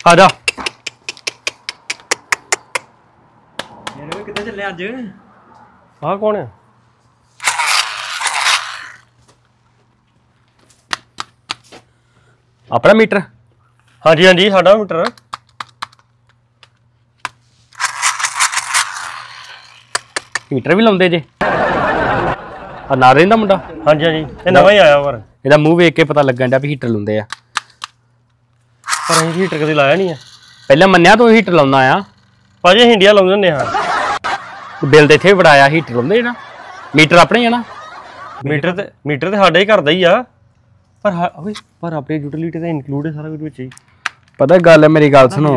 ਆ ਜਾ ਕਿੱਥੇ ਚੱਲੇ ਅੱਜ? ਆਹ ਕੌਣ ਹੈ? ਆਪਣਾ ਮੀਟਰ? ਹਾਂਜੀ ਹਾਂਜੀ ਸਾਡਾ ਮੀਟਰ। ਮੀਟਰ ਵੀ ਲਾਉਂਦੇ ਜੇ? ਆ ਨਾਲ ਰਹਿੰਦਾ ਮੁੰਡਾ? ਹਾਂਜੀ ਹਾਂਜੀ ਇਹ ਨਵਾਂ ਹੀ ਆਇਆ ਪਰ ਇਹਦਾ ਮੂੰਹ ਵੇਖ ਕੇ ਪਤਾ ਲੱਗਣ ਡਿਆ ਵੀ ਹੀਟਰ ਲਾਉਂਦੇ ਆ। ਪਰ ਅਸੀਂ ਹੀਟਰ ਕਦੇ ਲਾਇਆ ਨਹੀਂ ਆ। ਪਹਿਲਾਂ ਮੰਨਿਆ ਤੂੰ ਹੀਟਰ ਲਾਉਂਦਾ ਆ। ਭਾਜੀ ਅਸੀਂ ਇੰਡੀਆ ਲਾਉਂਦੇ ਹੁੰਦੇ ਹਾਂ। ਬਿੱਲ ਤੇ ਇੱਥੇ ਬੜਾਇਆ ਹੀਟਰ ਲਾਉਂਦੇ ਜਿਹੜਾ ਮੀਟਰ ਆਪਣੇ ਆ ਨਾ। ਮੀਟਰ ਤੇ ਸਾਡੇ ਹੀ ਘਰ ਦਾ ਹੀ ਆ ਪਰ ਆਪਣੀ ਯੂਟਿਲਿਟੀ ਤਾਂ ਇਨਕਲੂਡ ਹੈ ਸਾਰਾ ਕੁਝ ਵਿੱਚ ਹੀ। ਪਤਾ ਗੱਲ ਹੈ ਮੇਰੀ ਗੱਲ ਸੁਣੋ,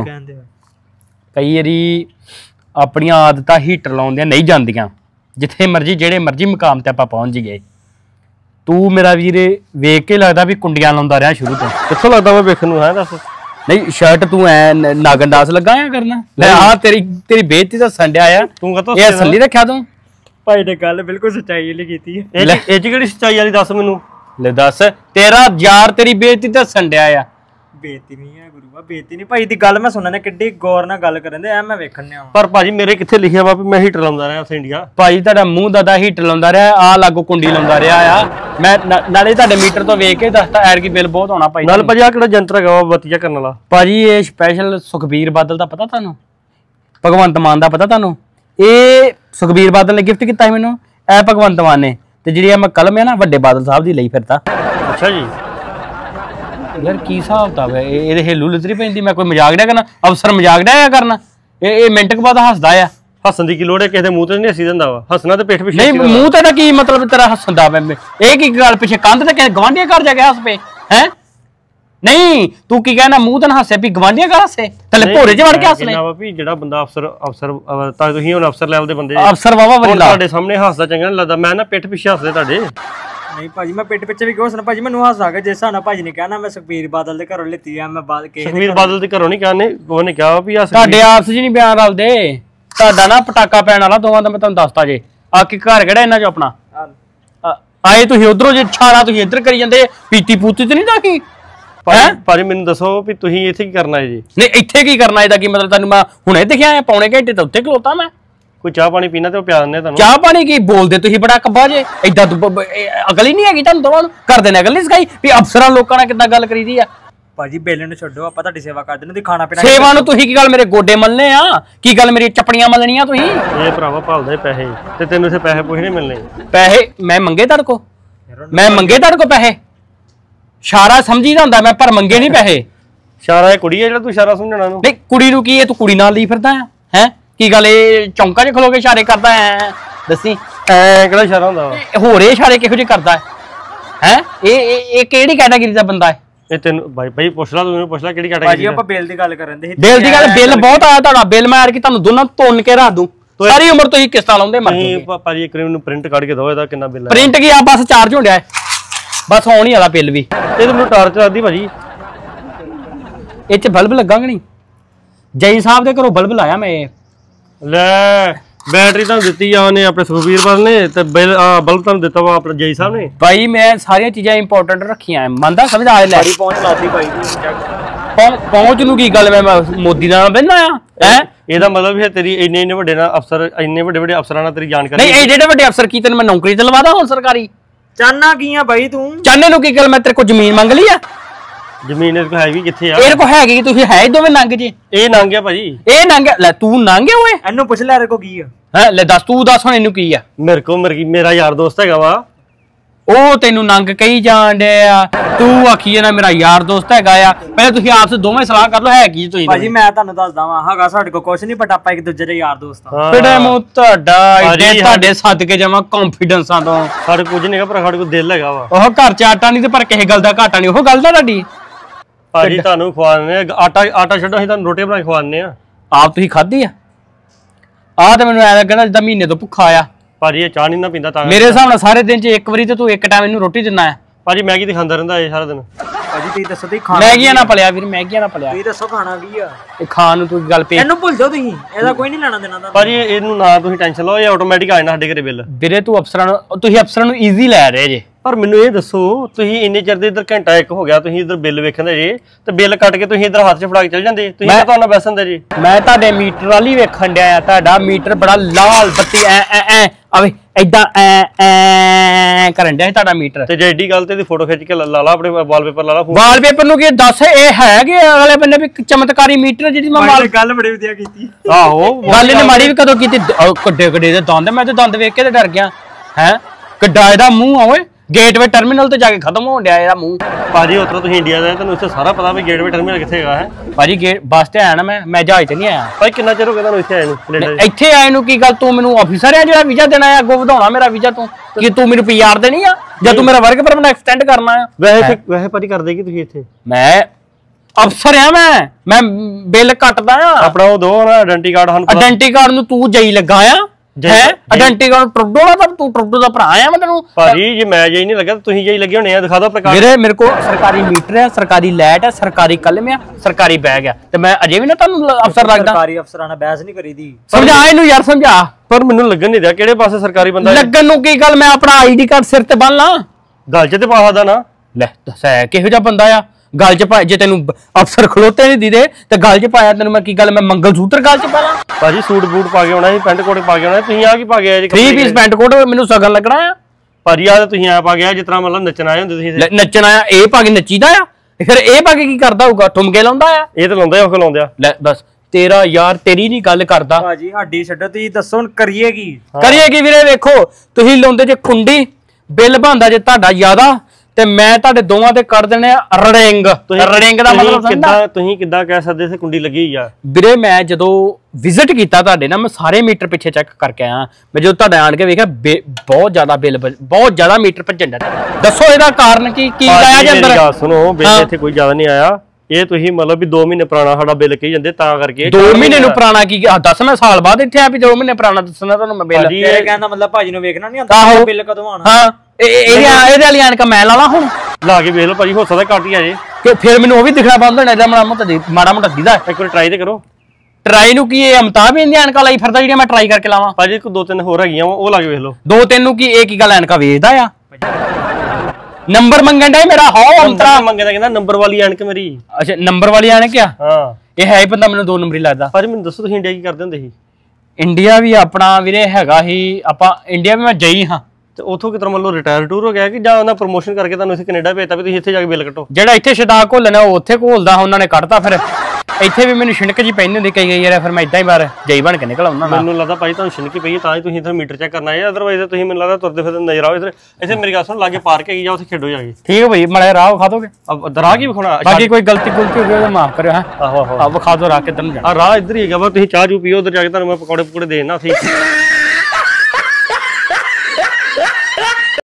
ਕਈ ਵਾਰੀ ਆਪਣੀਆਂ ਆਦਤਾਂ ਹੀਟਰ ਲਾਉਂਦੀਆਂ ਨਹੀਂ ਜਾਂਦੀਆਂ। ਜਿੱਥੇ ਮਰਜੀ ਜਿਹੜੇ ਮਰਜੀ ਮੁਕਾਮ ਤੇ ਆਪਾਂ ਪਹੁੰਚ ਜਾਈਏ। ਤੂੰ ਮੇਰਾ ਵੀਰ ਵੇਖ ਕੇ ਲੱਗਦਾ ਵੀ ਕੁੰਡੀਆਂ ਲਾਉਂਦਾ ਰਿਹਾ ਸ਼ੁਰੂ ਤੋਂ। ਕਿੱਥੋਂ ਲੱਗਦਾ ਮੈਂ ਵੇਖਣ ਨੂੰ ਹੈ ਦੱਸ? ਨਹੀਂ ਸ਼ਰਟ ਤੂੰ ਐ ਨਾਗੰਡਾਸ ਲੱਗਾ ਆ ਕਰਨਾ। ਲੈ ਆ ਤੇਰੀ ਬੇਇੱਜ਼ਤੀ ਤਾਂ ਸੰਡਿਆ ਆ। ਤੂੰ ਕਹਤੋ ਇਹ ਅਸਲੀ ਰੱਖਿਆ ਤੂੰ? ਭਾਈ ਨੇ ਗੱਲ ਬਿਲਕੁਲ ਸੱਚਾਈ ਵਾਲੀ ਕੀਤੀ ਹੈ। ਇਹ ਚ ਕਿਹੜੀ ਸੱਚਾਈ ਵਾਲੀ ਦੱਸ ਮੈਨੂੰ। ਲੈ ਦੱਸ, ਤੇਰਾ ਯਾਰ ਤੇਰੀ ਬੇਇੱਜ਼ਤੀ ਤਾਂ ਸੰਡਿਆ ਆ। ਬੇਇੱਜ਼ਤੀ ਨਹੀਂ ਹੈ ਗੁਰੂਆ, ਬੇਇੱਜ਼ਤੀ ਨਹੀਂ। ਭਾਈ ਦੀ ਗੱਲ ਮੈਂ ਸੁਣਨ ਨੇ ਕਿੱਡੀ ਗੌਰ ਨਾਲ ਗੱਲ ਕਰਨ ਦੇ ਐ ਮੈਂ ਵੇਖਣ ਨੇ ਆ। ਪਰ ਭਾਜੀ ਮੇਰੇ ਕਿੱਥੇ ਲਿਖਿਆ ਵਾ ਵੀ ਮੈਂ ਹੀਟਰ ਲਾਉਂਦਾ ਰਿਹਾ ਉੱਥੇ ਇੰਡੀਆ? ਭਾਜੀ ਤੁਹਾਡਾ ਮੂੰਹ ਦਾਦਾ ਹੀਟਰ ਲਾਉਂਦਾ ਰਿਹਾ ਆ, ਲਾਗੋ ਕੁੰਡੀ ਲਾਉਂਦਾ ਰਿਹਾ ਆ। ਮੈਂ ਨਾਲੇ ਤੁਹਾਡੇ ਮੀਟਰ ਤੋਂ ਵੇਖ ਕੇ ਦੱਸਦਾ ਐਰਕੀ ਬਿੱਲ ਬਹੁਤ ਆਉਣਾ ਭਾਈ। ਨਾਲ ਭਾਜੀ ਆ ਕਿਹੜਾ ਯੰਤਰ ਹੈਗਾ ਵਾ ਬੱਤੀਆ ਕਰਨ ਵਾਲਾ? ਭਾਜੀ ਇਹ ਸਪੈਸ਼ਲ ਸੁਖਬੀਰ ਬਾਦਲ ਦਾ ਪਤਾ ਤੁਹਾਨੂੰ? ਭਗਵੰਤ ਮਾਨ ਦਾ ਪਤਾ ਤੁਹਾਨੂੰ? ਇਹ ਸੁਖਬੀਰ ਬਾਦਲ ਨੇ ਗਿਫਟ ਕੀਤਾ ਸੀ ਮੈਨੂੰ, ਇਹ ਭਗਵੰਤ ਮਾਨ ਨੇ। ਤੇ ਜਿਹੜੀ ਆ ਮੈਂ ਕਲਮ ਹੈ ਨਾ ਵੱਡੇ ਬਾਦਲ ਸਾਹਿਬ ਦੀ ਲਈ ਫਿਰਦਾ। ਅੱਛਾ ਜੀ। ਯਾਰ ਕੀ ਹਿਸਾਬ ਤਾਂ ਵੇ ਇਹਦੇ ਹੇਲੂ ਲਿਤਰੀ ਪੈਂਦੀ। ਮੈਂ ਕੋਈ ਮਜ਼ਾਕ ਡਿਆ ਕਰਨਾ? ਅਫਸਰ ਮਜ਼ਾਕ ਡਿਆ ਕਰਨਾ? ਇਹ ਮਿੰਟ ਕੁ ਬਾਅਦ ਹੱਸਦਾ ਆ। ਹੱਸਣ ਦੀ ਕੀ ਲੋੜ ਹੈ? ਕਿਸੇ ਦੇ ਮੂੰਹ ਤੇ ਨਹੀਂ ਹੱਸੀ ਦਿੰਦਾ ਵਾ। ਹੱਸਣਾ ਤੇ ਪਿੱਠ ਪਿੱਛੇ। ਨਹੀਂ ਮੂੰਹ ਤੇ ਕੀ ਮਤਲਬ ਤੇਰਾ ਹੱਸਣ ਦਾ? ਇਹ ਕੀ ਗੱਲ ਪਿੱਛੇ ਕੰਧ ਤੇ ਕਿਸੇ ਗਵਾਂਢੀਆਂ ਘਰ ਜਾ ਕੇ ਹੱਸ ਪਏ ਹੈ? ਨਹੀਂ ਤੂੰ ਕੀ ਕਹਿਣਾ ਮੂੰਹ ਤੇ ਨਾ ਹੱਸੇ ਵੀ ਗਵਾਂਢੀਆਂ ਘਰ ਹੱਸੇ? ਥੱਲੇ ਭੋਰੇ 'ਚ ਵੜ ਕੇ ਹੱਸ ਲੈ। ਵੀ ਜਿਹੜਾ ਬੰਦਾ ਅਫਸਰ ਤਾਂ ਤੁਸੀਂ ਹੁਣ ਅਫਸਰ ਲੈਵਲ ਦੇ ਬੰਦੇ ਅਫਸਰ ਵਾਵਾ ਵਰੀਲਾ ਤੁਹਾਡੇ ਸਾਹਮਣੇ ਹੱਸਦਾ ਚੰਗਾ ਨਹੀਂ ਲੱਗਦਾ। ਮੈਂ ਨਾ ਪਿੱਠ ਪਿੱਛੇ ਹੱਸਦੇ ਤੁਹਾਡੇ। ਨਹੀਂ ਭਾਜੀ ਮੈਂ ਪਿੱਠ ਪਿੱਛੇ ਵੀ ਕਿਉਂ ਹੱਸਣਾ? ਭਾਜੀ ਮੈਨੂੰ ਹੱਸ ਆ ਗਿਆ ਜਿਸ ਹਿਸਾਬ ਨਾਲ ਭਾਜੀ ਨੇ ਕਹਿਣਾ ਮੈਂ ਸੁਖਬੀਰ ਬਾਦਲ ਦੇ ਘਰੋਂ ਲਿੱਤੀ ਆ। ਮੈਂ ਬਾਦ ਕੇ ਸੁਖਬੀਰ ਬਾਦਲ ਦੇ ਘਰੋਂ ਨਹੀਂ ਕਹਿੰਦੇ, ਉਹਨੇ ਕਿਹਾ ਵੀ ਹੱਸ ਤੁਹਾਡੇ ਆਪਸ 'ਚ ਨਹੀਂ ਬਿਆਨ ਰਲਦੇ। ਤੁਹਾਡਾ ਨਾ ਪਟਾਕਾ ਪੈਣ ਵਾਲਾ ਦੋਵਾਂ ਦਾ। ਮੈਂ ਤੁਹਾਨੂੰ ਦੱਸਤਾ ਜੇ ਆ ਕਿ ਘਰ ਕਿਹੜਾ ਇਹਨਾਂ 'ਚ ਆਪਣਾ ਆਏ ਤੁਸੀਂ ਉਧਰੋਂ ਜੇ ਛਾਲਾ ਤੁਸੀਂ ਇੱਧਰ ਕਰੀ ਜਾਂਦੇ। ਪੀਤੀ ਪੂਤੀ ਤੇ ਨਹੀਂ ਤਾਂ ਭਾਜੀ ਮੈਨੂੰ ਦੱਸੋ ਵੀ ਤੁਸੀਂ ਇੱਥੇ ਕੀ ਕਰਨਾ ਹੈ ਜੀ? ਨਹੀਂ ਇੱਥੇ ਕੀ ਕਰਨਾ? ਇਹਦਾ ਕੀ ਮਤਲਬ? ਤੁਹਾਨੂੰ ਮੈਂ ਹੁਣੇ ਦਿਖਿਆ ਪੌਣੇ ਘੰਟੇ ਤੋਂ ਉੱਤੇ ਖਲੋਤਾ ਮੈਂ। ਕੋਈ ਚਾਹ ਪਾਣੀ ਪੀਣਾ ਤੇ ਉਹ ਪਿਆ ਦਿੰਦੇ ਤੁਹਾਨੂੰ। ਚਾਹ ਪਾਣੀ ਕੀ ਬੋਲਦੇ ਤੁਸੀਂ ਬੜਾ ਕੱਬਾ ਜੇ। ਏਦਾਂ ਅਕਲ ਹੀ ਨਹੀਂ ਹੈਗੀ ਤੁਹਾਨੂੰ ਦੋਵਾਂ ਨੂੰ? ਕਰਦੇ ਨੇ ਅਕਲ ਨਹੀਂ ਸਿਖਾਈ ਵੀ ਅਫਸਰਾਂ ਲੋਕਾਂ ਨਾਲ ਕਿੱਦਾਂ ਗੱਲ ਕਰੀਦੀ ਆ? ਭਾਜੀ ਬੇਲੇ ਨੂੰ ਛੱਡੋ, ਆਪਾਂ ਤੁਹਾਡੀ ਸੇਵਾ ਕਰਦੇ ਨੇ। ਖਾਣਾ ਪੀਣਾ ਸੇਵਾ ਨੂੰ ਤੁਸੀਂ ਕੀ ਗੱਲ ਮੇਰੇ ਗੋਡੇ ਮਲਨੇ ਆ? ਕੀ ਗੱਲ ਮੇਰੀ ਚੱਪੜੀਆਂ ਮਲਣੀਆਂ ਤੁਸੀਂ? ਇਹ ਭਰਾਵਾ ਭਾਲਦਾ ਪੈਸੇ ਤੇ ਤੈਨੂੰ ਇੱਥੇ ਪੈਸੇ ਪੁੱਛ ਨਹੀਂ ਮਿਲਣੇ। ਪੈਸੇ ਮੈਂ ਮੰਗੇ ਤੁਹਾਡੇ ਕੋ? ਮੈਂ ਮੰਗੇ ਤੁਹਾਡੇ ਕੋ ਪੈਸੇ? ਇਸ਼ਾਰਾ ਸਮਝੀਦਾ ਹੁੰਦਾ ਮੈਂ, ਪਰ ਮੰਗੇ ਨਹੀਂ ਪੈਸੇ। ਇਸ਼ਾਰਾ ਇਹ ਕੁੜੀ ਹੈ ਜਿਹੜਾ ਤੂੰ ਇਸ਼ਾਰਾ ਸਮਝਣਾ ਨੂੰ? ਨਹੀਂ ਕੁੜੀ ਨੂੰ ਕੀ ਹੈ? ਤੂੰ ਕੁੜੀ ਨਾਲ ਲਈ ਫਿਰਦਾ ਆ ਹੈ? ਕੀ ਗੱਲ ਇਹ ਚੌਂਕਾਂ 'ਚ ਖਲੋ ਕੇ ਇਸ਼ਾਰੇ ਕਰਦਾ ਹੈ? ਦੱਸੀ ਕਿਹੜਾ ਇਸ਼ਾਰਾ ਹੁੰਦਾ ਵਾ? ਹੋਰ ਇਹ ਇਸ਼ਾਰੇ ਕਿਹੋ ਜਿਹੇ ਕਰਦਾ ਹੈ? ਇਹ ਕਿਹੜੀ ਕੈਟਾਗਰੀ ਦਾ ਬੰਦਾ ਹੈ? ਇਹ ਤੈਨੂੰ ਬਾਈ ਪੁੱਛ ਲਾ, ਤੂੰ ਪੁੱਛ ਲੈ ਕਿਹੜੀ ਕੈਟਾਗਰੀ? ਭਾਜੀ ਆਪਾਂ ਬਿੱਲ ਦੀ ਗੱਲ ਕਰਨ ਦੇ। ਬਿੱਲ ਦੀ ਗੱਲ? ਬਿੱਲ ਬਹੁਤ ਆਇਆ ਤੁਹਾਡਾ। ਬਿੱਲ ਮੈਂ ਕਿ ਤੁਹਾਨੂੰ ਦੋਨਾਂ ਤੁੰਨ ਕੇ ਰੱਖ ਦੂੰ। ਸਾਰੀ ਉਮਰ ਤੁਸੀਂ ਕਿਸ਼ਤਾਂ ਲਾਉਂਦੇ ਮਰ ਜਾਓਗੇ। ਭਾਜੀ ਇੱਕ ਮੈਨੂੰ ਪ੍ਰਿੰਟ ਕੱਢ ਕੇ ਦਿਓ ਇਹਦਾ ਕਿੰਨਾ ਬਿੱਲ ਹੈ। ਪ੍ਰਿੰਟ ਕੀ ਆ? ਬਸ ਚਾਰਜ ਹੋਣ ਡਿਆ ਬਸ ਆਉਣ ਹੀ ਵਾਲਾ ਬਿੱਲ ਵੀ। ਇਹ ਤਾਂ ਮੈਨੂੰ ਟਾਰਚ ਲੱਗਦੀ ਭਾਜੀ। ਇਹ 'ਚ ਬਲਬ ਲੱਗਾਂਗੇ ਨਹੀਂ? ਜੈ ਸਾਹਿਬ ਦੇ ਘਰੋਂ ਬਲਬ ਲਾਇਆ ਮੈਂ। ਲੈ ਬੈਟਰੀ ਤੁਹਾਨੂੰ ਦਿੱਤੀ ਆ ਉਹਨੇ ਆਪਣੇ ਸੁਖਬੀਰ ਬਾਦਲ ਨੇ ਤੇ ਬਲਬ ਤੁਹਾਨੂੰ ਦਿੱਤਾ ਵਾ ਆਪਣੇ ਜੈ ਸਾਹਿਬ ਨੇ। ਭਾਈ ਮੈਂ ਸਾਰੀਆਂ ਚੀਜ਼ਾਂ ਇੰਪੋਰਟੈਂਟ ਰੱਖੀਆਂ ਮੰਨਦਾ ਸਮਝ ਆ ਲੈ। ਪਹੁੰਚ ਲਾਤੀ ਭਾਈ ਪਹੁੰਚ ਨੂੰ ਕੀ ਗੱਲ? ਮੈਂ ਮੋਦੀ ਨਾਲ ਬਹਿੰਦਾ ਆ ਹੈ? ਇਹਦਾ ਮਤਲਬ ਹੈ ਤੇਰੀ ਇੰਨੇ ਵੱਡੇ ਨਾ ਅਫਸਰ, ਇੰਨੇ ਵੱਡੇ ਅਫਸਰਾਂ ਨਾਲ ਤੇਰੀ ਜਾਣਕਾਰੀ ਨਹੀਂ। ਇਹ ਜਿਹੜੇ ਵੱਡੇ ਅਫਸਰ ਕੀ ਤੈਨੂੰ ਮੈਂ ਨੌਕਰੀ ਤੇ ਲਵਾਦਾ ਹੁਣ ਸਰਕਾਰੀ? ਚਾਹਨਾ ਕੀ ਆ ਬਾਈ ਤੂੰ? ਚਾਹਨੇ ਨੂੰ ਕੀ ਗੱਲ? ਮੈਂ ਤੇਰੇ ਕੋਲ ਜ਼ਮੀਨ ਮੰਗ ਲਈ ਆ? ਜ਼ਮੀਨ ਇਹਦੇ ਕੋਲ ਹੈਗੀ ਕਿੱਥੇ ਆ? ਇਹਦੇ ਕੋਲ ਹੈਗੀ? ਤੁਸੀਂ ਹੈ ਦੋਵੇਂ ਨੰਗ ਜੇ। ਇਹ ਨੰਗ ਆ ਭਾਜੀ। ਇਹ ਨੰਗ? ਲੈ ਤੂੰ ਨੰਗ ਓਏ। ਇਹਨੂੰ ਪੁੱਛ ਲੈ ਇਹਦੇ ਕੋਲ ਕੀ ਆ? ਹੈ ਲੈ ਦੱਸ, ਤੂੰ ਦੱਸ ਹੁਣ ਇਹਨੂੰ ਕੀ ਆ? ਮੇਰੇ ਕੋਲ ਮੇਰਾ ਯਾਰ ਦੋਸਤ ਹੈਗਾ ਵਾ। ਉਹ ਤੈਨੂੰ ਨੰਗ ਕਹੀ ਜਾਣ ਡਿਆ। ਤੂੰ ਆਖੀਏ ਨਾ ਮੇਰਾ ਯਾਰ ਦੋਸਤ ਹੈਗਾ ਆ। ਪਹਿਲੇ ਤੁਸੀਂ ਆਪਸ ਦੋਵੇਂ ਸਲਾਹ ਕਰ ਲਓ ਹੈ ਕੀ ਤੁਸੀਂ। ਭਾਜੀ ਮੈਂ ਤੁਹਾਨੂੰ ਦੱਸਦਾ ਵਾਂ ਹੈਗਾ ਸਾਡੇ ਕੋਲ ਕੁਛ ਨਹੀਂ, ਬਟ ਆਪਾਂ ਇੱਕ ਦੂਜੇ ਦੇ ਯਾਰ ਦੋਸਤ ਆ। ਬੇਟਾ ਮੂੰਹ ਤੁਹਾਡਾ ਤੁਹਾਡੇ ਸਦਕੇ ਜਾਵਾਂ ਕੌਨਫੀਡੈਂਸਾਂ ਤੋਂ। ਸਾਡੇ ਕੁਝ ਨਹੀਂ ਹੈਗਾ ਪਰ ਸਾਡੇ ਕੋਲ ਦਿਲ ਹੈਗਾ ਵਾ। ਉਹ ਘਰ ਚ ਆਟਾ ਨਹੀਂ ਤੇ ਪਰ ਕਿਸੇ ਗੱਲ ਦਾ ਘਾਟਾ ਨਹੀਂ। ਉਹ ਗੱਲ ਦਾ ਤੁਹਾਡੀ ਭਾਜੀ ਤੁਹਾਨੂੰ ਖਵਾਉਂਦੇ ਆ ਆਟਾ ਛੱਡੋ, ਅਸੀਂ ਤੁਹਾਨੂੰ ਰੋਟੀ ਬਣਾ ਕੇ ਖਵਾਉਂਦੇ ਆ। ਆਪ ਤੁਸੀਂ ਖਾਧੀ ਆ? ਆਹ ਤੇ ਮੈਨੂੰ ਐ ਲੱਗਣਾ ਜਿੱਦਾਂ ਮਹੀਨੇ ਤੋਂ ਭੁੱਖਾ ਆ। ਭਾਜੀ ਇਹ ਚਾਹ ਨਹੀਂ ਨਾ ਪੀਂਦਾ ਤਾਂ ਮੇਰੇ ਹਿਸਾਬ ਨਾਲ ਸਾਰੇ ਦਿਨ ਚ ਇੱਕ ਵਾਰੀ ਤੇ ਤੂੰ ਇੱਕ ਟਾਈਮ ਇਹਨੂੰ ਰੋਟੀ ਦਿੰਦਾ ਆ। ਭਾਜੀ ਮੈਗੀ ਤੇ ਖਾਂਦਾ ਰਹਿੰਦਾ ਇਹ ਸਾਰਾ ਦਿਨ। ਭਾਜੀ ਤੁਸੀਂ ਦੱਸੋ ਤੁਸੀਂ ਖਾਣਾ ਮੈਗੀਆਂ ਨਾ ਪਲਿਆ ਵੀਰ, ਮੈਗੀਆਂ ਨਾ ਪਲਿਆ। ਤੁਸੀਂ ਦੱਸੋ ਖਾਣਾ ਕੀ ਆ? ਇਹ ਖਾਣ ਨੂੰ ਤੂੰ ਗੱਲ ਪੇ ਇਹਨੂੰ ਭੁੱਲ ਜਾਓ ਤੁਸੀਂ, ਇਹਦਾ ਕੋਈ ਨਹੀਂ ਲੈਣਾ ਦੇਣਾ। ਭਾਜੀ ਇਹਨੂੰ ਨਾ ਤੁਸੀਂ ਟੈਨਸ਼ਨ ਲਓ, ਇਹ ਆਟੋਮੈਟਿਕ ਆ ਜਾਣਾ ਸਾਡੇ ਘਰੇ ਬਿੱਲ। ਵੀਰੇ ਤੂੰ ਅਫਸਰਾਂ ਨੂੰ ਈਜ਼ੀ ਲੈ ਰਹੇ ਜੇ ਪਰ ਮੈਨੂੰ ਇਹ ਦੱਸੋ ਤੁਸੀਂ ਇੰਨੇ ਚਿਰ ਦੇ ਇੱਧਰ ਘੰਟਾ ਇੱਕ ਹੋ ਗਿਆ ਤੁਸੀਂ ਇੱਧਰ ਬਿੱਲ ਵੇਖਣ ਦੇ ਜੇ ਤੇ ਬਿੱਲ ਕੱਟ ਕੇ ਤੁਸੀਂ ਇੱਧਰ ਹੱਥ 'ਚ ਫੜਾ ਕੇ ਚੱਲ ਜਾਂਦੇ ਤੁਸੀਂ ਤਾਂ ਤੁਹਾਨੂੰ ਬੈਸਣ ਦੇ ਜੀ। ਮੈਂ ਤੁਹਾਡੇ ਮੀਟਰ ਵਾਲੀ ਵੇਖਣ ਡਿਆ ਆ, ਤੁਹਾਡਾ ਮੀਟਰ ਬੜਾ ਲਾਲ ਬੱਤੀ ਐ ਐ ਐ ਆਵੇ ਏਦਾਂ ਐ ਐ ਕਰਨ ਡਿਆ ਤੁਹਾਡਾ ਮੀਟਰ। ਤੇ ਜੇ ਏਡੀ ਗੱਲ ਤੇ ਇਹਦੀ ਫੋਟੋ ਖਿੱਚ ਕੇ ਲਾ ਲਾ ਆਪਣੇ ਵਾਲਪੇਪਰ ਲਾ ਲਾ ਫੋਨ। ਵਾਲਪੇਪਰ ਨੂੰ ਕੀ ਦੱਸ ਇਹ ਹੈ ਕਿ ਅਗਲੇ ਬੰਦੇ ਵੀ ਚਮਤਕਾਰੀ ਮੀਟਰ ਜਿਹਦੀ ਮੈਂ ਭਾਜੀ ਗੱਲ ਬੜੀ ਵਧੀਆ ਕੀਤੀ। ਆਹੋ ਗੱਲ ਇਹਨੇ ਮਾੜੀ ਵੀ ਕਦੋਂ ਕੀਤੀ? ਕੱਡੇ ਕੱਡੇ ਦੇ ਦੰਦ, ਮੈਂ ਤੇ ਦੰਦ ਵੇਖ ਕੇ ਤੇ ਡਰ ਗਿਆ। ਹੈ ਕਿੱਡਾ ਇਹਦਾ ਮੂੰਹ ਆ ਓਏ, ਗੇਟਵੇ ਟਰਮੀਨਲ ਤੇ ਜਾ ਕੇ ਖਤਮ ਹੋਣ ਡਿਆ ਇਹਦਾ ਮੂੰਹ। ਭਾਜੀ ਉਤਰੋ ਤੁਸੀਂ ਇੰਡੀਆ ਦਾ ਤੁਹਾਨੂੰ ਇੱਥੇ ਸਾਰਾ ਪਤਾ ਵੀ ਗੇਟਵੇ ਟਰਮੀਨਲ ਕਿੱਥੇ ਹੈਗਾ ਹੈ। ਭਾਜੀ ਗੇਟ ਬੱਸ ਤੇ ਆਇਆ ਨਾ, ਮੈਂ ਜਹਾਜ਼ ਤੇ ਨਹੀਂ ਆਇਆ। ਭਾਈ ਕਿੰਨਾ ਚਿਰ ਹੋ ਗਿਆ ਤੁਹਾਨੂੰ ਇੱਥੇ ਆਏ ਨੂੰ ਕੈਨੇਡਾ 'ਚ? ਇੱਥੇ ਆਏ ਨੂੰ ਕੀ ਗੱਲ, ਤੂੰ ਮੈਨੂੰ ਆਫੀਸਰ ਆ ਜਿਹੜਾ ਵੀਜ਼ਾ ਦੇਣਾ ਆ, ਅੱਗੋਂ ਵਧਾਉਣਾ ਮੇਰਾ ਵੀਜ਼ਾ ਤੂੰ? ਕੀ ਤੂੰ ਮੈਨੂੰ ਪੀਆਰ ਦੇਣੀ ਆ ਜਾਂ ਤੂੰ ਮੇਰਾ ਵਰਕ ਪਰਮਿਟ ਐਕਸਟੈਂਡ ਕਰਨਾ ਆ? ਵੈਸੇ ਭਾਜੀ ਕਰਦੇ ਕੀ ਤੁਸੀਂ ਇੱਥੇ? ਮੈਂ ਅਫਸਰ ਆ, ਮੈਂ ਬਿੱਲ ਕੱਟਦਾ ਆ। ਆਪਣਾ ਉਹ ਦੋ ਨਾ ਆਇਡੈਂਟੀ ਕਾਰਡ ਸਾਨੂੰ ਪਤਾ। ਆਇਡੈਂਟੀ ਕਾਰਡ ਨੂੰ ਤੂੰ ਜਈ ਲੱਗਾ ਆ ਹੈ? ਆਇਡੈਂਟੀ ਕਾਰਡ ਟਰੱਡੋ ਦਾ, ਤੂੰ ਟਰੱਡੋ ਦਾ ਭਰਾ ਆ। ਮੈਂ ਤੈਨੂੰ ਭਾਜੀ ਜੇ ਮੈਂ ਜਈ ਨਹੀਂ ਲੱਗਾ ਤੁਸੀਂ ਜਈ ਲੱਗੇ ਹੋਣੇ ਆ, ਦਿਖਾ ਦਿਓ ਆਪਣੇ ਕਾਰਡ। ਵੀਰੇ ਮੇਰੇ ਕੋਲ ਸਰਕਾਰੀ ਮੀਟਰ ਆ, ਸਰਕਾਰੀ ਲਾਈਟ ਆ, ਸਰਕਾਰੀ ਕਲਮ ਆ, ਸਰਕਾਰੀ ਬੈਗ ਆ, ਤੇ ਮੈਂ ਅਜੇ ਵੀ ਨਾ ਤੁਹਾਨੂੰ ਅਫਸਰ ਲੱਗਦਾ। ਸਰਕਾਰੀ ਅਫਸਰਾਂ ਨਾਲ ਬਹਿਸ ਨਹੀਂ ਕਰੀਦੀ। ਸਮਝਾ ਇਹਨੂੰ ਯਾਰ, ਸਮਝਾ। ਪਰ ਮੈਨੂੰ ਲੱਗਣ ਨਹੀਂ ਰਿਹਾ ਕਿਹੜੇ ਪਾਸੇ ਸਰਕਾਰੀ ਬੰਦਾ ਲੱਗਣ ਨੂੰ ਕੀ ਗੱਲ, ਮੈਂ ਆਪਣਾ ਆਈਡੀ ਕਾਰਡ ਸਿਰ ਤੇ ਬੰਨ ਲਾਂ? ਗੱਲ 'ਚ ਤੇ ਪਾ ਸਕਦਾ ਨਾ। ਲੈ ਦੱਸ ਐ ਕਿਹੋ ਜਿਹਾ ਬੰਦਾ ਆ? ਗੱਲ 'ਚ ਪਾ, ਜੇ ਤੈਨੂੰ ਅਫਸਰ ਖਲੋਤੇ ਨਹੀਂ ਦੀਦੇ ਤੇ ਗੱਲ 'ਚ ਪਾਇਆ ਤੈਨੂੰ ਮੈਂ ਕੀ ਗੱਲ, ਮੈਂ ਮੰਗਲ ਸੂਤਰ ਗੱਲ 'ਚ ਪਾ ਲਾਂ? ਭਾਜੀ ਸੂਟ ਬੂਟ ਪਾ ਕੇ ਆਉਣਾ ਸੀ, ਪੈਂਟ ਕੋਟ ਪਾ ਕੇ ਆਉਣਾ, ਤੁਸੀਂ ਆ ਕੀ ਪਾ ਕੇ ਆਏ ਜੀ? 3 ਪੀਸ ਪੈਂਟ ਕੋਟ, ਮੈਨੂੰ ਸਗਨ ਲੱਗਣਾ ਆ। ਭਾਜੀ ਆ ਤੁਸੀਂ ਆ ਪਾ ਕੇ ਆਏ ਜਿਸ ਤਰ੍ਹਾਂ ਮਤਲਬ ਨੱਚਣ ਆਏ ਹੁੰਦੇ ਤੁਸੀਂ। ਨੱਚਣਾ ਆ, ਇਹ ਪਾ ਕੇ ਨੱਚੀਦਾ ਆ? ਫਿਰ ਇਹ ਪਾ ਕੇ ਕੀ ਕਰਦਾ ਹੋਊਗਾ? ਠੁਮਕੇ ਲਾਉਂਦਾ ਆ? ਇਹ ਤਾਂ ਲਾਉਂਦਾ ਉਹ ਲਾਉਂਦਾ। ਲੈ ਬਸ ਤੇਰਾ ਯਾਰ, ਤੇਰੀ ਨਹੀਂ ਗੱਲ ਕਰਦਾ। ਭਾਜੀ ਸਾਡੀ ਛੱਡੋ, ਤੁਸੀਂ ਦੱਸੋ ਹੁਣ ਕਰੀਏ ਕੀ? ਕਰੀਏ ਕੀ ਵੀਰੇ? ਵੇਖੋ ਤੁਸੀਂ ਲਾਉਂਦੇ ਜੇ ਕੁੰਡੀ, ਬਿੱਲ ਬਣਦਾ ਜੇ ਤੁਹਾਡਾ ਜ਼ਿਆਦਾ, ਤੇ ਮੈਂ ਤੁਹਾਡੇ ਦੋਵਾਂ ਤੇ ਕੱਢ ਦੇਣੇ ਆ ਰੜਿੰਗ। ਰੜਿੰਗ ਦਾ ਮਤਲਬ ਕਿੱਦਾਂ ਤੁਸੀਂ ਕਿੱਦਾਂ ਕਹਿ ਸਕਦੇ ਸੀ ਕੁੰਡੀ ਲੱਗੀ ਹੋਈ ਆ? ਵੀਰੇ ਮੈਂ ਜਦੋਂ ਵਿਜ਼ਿਟ ਕੀਤਾ ਤੁਹਾਡੇ ਨਾ, ਮੈਂ ਸਾਰੇ ਮੀਟਰ ਪਿੱਛੇ ਚੈੱਕ ਕਰਕੇ ਆਇਆ। ਮੈਂ ਜਦੋਂ ਤੁਹਾਡੇ ਆਣ ਕੇ ਵੇਖਿਆ ਬਹੁਤ ਜ਼ਿਆਦਾ ਬਿੱਲ, ਬਹੁਤ ਜ਼ਿਆਦਾ ਮੀਟਰ ਭੱਜਣ ਦਾ। ਦੱਸੋ ਇਹਦਾ ਕਾਰਨ ਕੀ ਆਇਆ ਜੇ ਅੰਦਰ? ਗੱਲ ਸੁਣੋ, ਬਿੱਲ ਇੱਥੇ ਕੋਈ ਜ਼ਿਆਦਾ ਨਹੀਂ ਆਇਆ। ਇਹ ਤੁਸੀਂ ਮਤਲਬ ਵੀ 2 ਮਹੀਨੇ ਪੁਰਾਣਾ ਸਾਡਾ ਬਿੱਲ ਕਹੀ ਜਾਂਦੇ, ਤਾਂ ਕਰਕੇ 2 ਮਹੀਨੇ ਨੂੰ ਪੁਰਾਣਾ ਕੀ ਦੱਸ? ਮੈਂ ਸਾਲ ਬਾਅਦ ਇੱਥੇ ਆ ਵੀ 2 ਮਹੀਨੇ ਪੁਰਾਣਾ ਦੱਸਣਾ ਤੁਹਾਨੂੰ ਮੈਂ ਬਿੱਲ। ਇਹ ਕਹਿੰਦਾ ਮਤਲਬ ਭਾਜੀ ਨੂੰ ਵੇਖਣਾ ਨਹੀਂ ਆਉਂਦਾ ਬਿੱਲ ਕਦੋਂ ਆਣਾ? ਹਾਂ ਇਹਦੇ ਵਾਲੀ ਐਨਕ ਮੈਂ ਲਾ ਲਾ ਹੁਣ ਲਾ ਕੇ ਵੇਖ ਲਓ ਭਾਜੀ, ਹੋ ਸਕਦਾ ਘੱਟ ਹੀ ਆ ਜੇ। ਕਿ ਫਿਰ ਮੈਨੂੰ ਉਹ ਵੀ ਦਿਖਣਾ ਬੰਦ ਹੋਣਾ, ਇਹਦਾ ਮਾੜਾ ਮੋਟਾ ਦੀਦਾ। ਇੱਕ ਵਾਰ ਟਰਾਈ ਤੇ ਕਰੋ। ਟਰਾਈ ਨੂੰ ਕੀ ਇਹ ਅਮਤਾਬ ਇੰਡੀਆ ਐਨਕਾਂ ਲਾਈ ਫਿਰਦਾ ਜਿਹੜੀਆਂ ਮੈਂ ਟਰਾਈ ਕਰਕੇ ਲਾਵਾਂ? ਭਾਜੀ ਕੋਈ 2-3 ਹੋਰ ਹੈਗੀਆਂ ਉਹ ਲਾ ਕੇ ਵੇਖ ਲਓ। 2-3 ਨੂੰ ਕੀ ਇਹ ਕੀ ਗੱਲ ਐਨਕਾਂ ਵੇਚਦਾ ਆ? ਨੰਬਰ ਮੰਗਣ ਦਾ ਮੇਰਾ ਹੋ ਅੰਤਰਾ ਮੰਗਦਾ, ਕਹਿੰਦਾ ਨੰਬਰ ਵਾਲੀ ਐਨਕ ਮੇਰੀ। ਅੱਛਾ ਨੰਬਰ ਵਾਲੀ ਐਨਕ ਆ? ਹਾਂ ਇਹ ਹੈ ਹੀ ਬੰਦਾ, ਮੈਨੂੰ 2 ਨੰਬਰ ਹੀ ਲੱਗਦਾ। ਭਾਜੀ ਮੈਨੂੰ ਦੱਸੋ ਤੁਸੀਂ ਇੰਡੀਆ ਕੀ ਕਰਦੇ ਹੁੰਦੇ ਸੀ? ਇੰਡੀਆ ਵੀ ਆਪਣਾ ਵੀਰੇ ਹੈਗਾ ਹੀ, ਆਪਾਂ ਇੰਡੀਆ ਵੀ ਮੈਂ ਜਈ ਹਾਂ। ਤੇ ਉਥੋਂ ਕਿਤੋਂ ਮੰਨ ਲਓ ਰਿਟਾਇਰ ਟੂਰ ਹੋ ਗਿਆ ਕਿ ਜਾਂ ਉਹਨਾਂ ਪ੍ਰੋਮੋਸ਼ਨ ਕਰਕੇ ਤੁਹਾਨੂੰ ਇੱਥੇ ਕੈਨੇਡਾ ਭੇਜਤਾ ਵੀ ਤੁਸੀਂ ਇੱਥੇ ਜਾ ਕੇ ਬਿੱਲ ਕੱਟੋ? ਜਿਹੜਾ ਇੱਥੇ ਸ਼ਦਾ ਘੋਲਣਾ ਉਹ ਉੱਥੇ ਘੋਲਦਾ, ਉਹਨਾਂ ਨੇ ਕੱਢਤਾ। ਫਿਰ ਇੱਥੇ ਵੀ ਮੈਨੂੰ ਛਿਣਕ ਜੀ ਪੈਂਦੀ ਹੁੰਦੀ ਕਈ ਯਾਰ, ਫਿਰ ਮੈਂ ਇਦਾਂ ਹੀ ਬਾਹਰ ਜਈ ਬਣ ਕੇ ਨਿਕਲ ਆਉਂਦਾ। ਮੈਨੂੰ ਲੱਗਦਾ ਭਾਈ ਤੁਹਾਨੂੰ ਛਿਣਕੀ ਪਈ ਤਾਂ ਹੀ ਤੁਸੀਂ ਇੱਧਰ ਮੀਟਰ ਚੈੱਕ ਕਰਨਾ ਹੈ, ਅਦਰਵਾਈਜ਼ ਤੁਸੀਂ ਮੈਨੂੰ ਲੱਗਦਾ ਤੁਰਦੇ ਫਿਰਦੇ ਨਜ਼ਰ ਆਓ। ਇੱਥੇ ਮੇਰੀ ਗੱਲ ਸੁਣ, ਲਾਗੇ ਪਾਰਕ ਹੈਗੀ, ਜਾਂ ਉੱਥੇ ਖੇਡੋ ਜਾ ਕੇ। ਠੀਕ ਹੈ ਭਾਈ, ਮਾੜਾ ਰਾਹ ਵਿਖਾ ਦੋਗੇ? ਰਾਹ ਕੀ ਵਿਖਾਉਣਾ? ਬਾਕੀ ਕੋਈ ਗਲਤੀ ਗੁਲਤੀ ਹੋ ਗਈ ਤਾਂ ਮਾਫ ਕਰਿਓ। ਹਾਂ ਆਹੋ ਆਹੋ ਵਿਖਾ ਦੋ ਰਾਹ ਕਿੱਧਰ ਨੂੰ ਜਾਣਾ। ਰਾਹ ਇੱਧਰ ਹੀ ਹੈਗਾ ਵਾ, ਤੁਸੀਂ ਚਾਹ ਚੂ ਪੀਓ, ਉੱਧਰ ਜਾ ਕੇ ਤੁਹਾਨੂੰ ਮੈਂ ਪਕੌੜੇ ਪਕੌੜੇ ਦੇ ਦੇਣਾ।